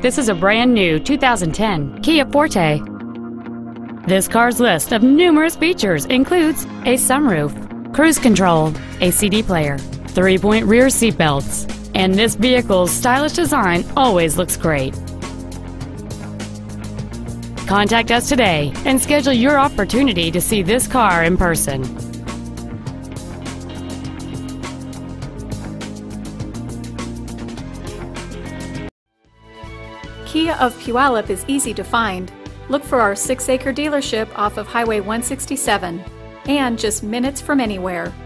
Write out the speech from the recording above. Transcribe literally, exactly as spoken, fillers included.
This is a brand new two thousand ten Kia Forte. This car's list of numerous features includes a sunroof, cruise control, a C D player, three-point rear seat belts, and this vehicle's stylish design always looks great. Contact us today and schedule your opportunity to see this car in person. Kia of Puyallup is easy to find. Look for our six acre dealership off of Highway one sixty-seven and just minutes from anywhere.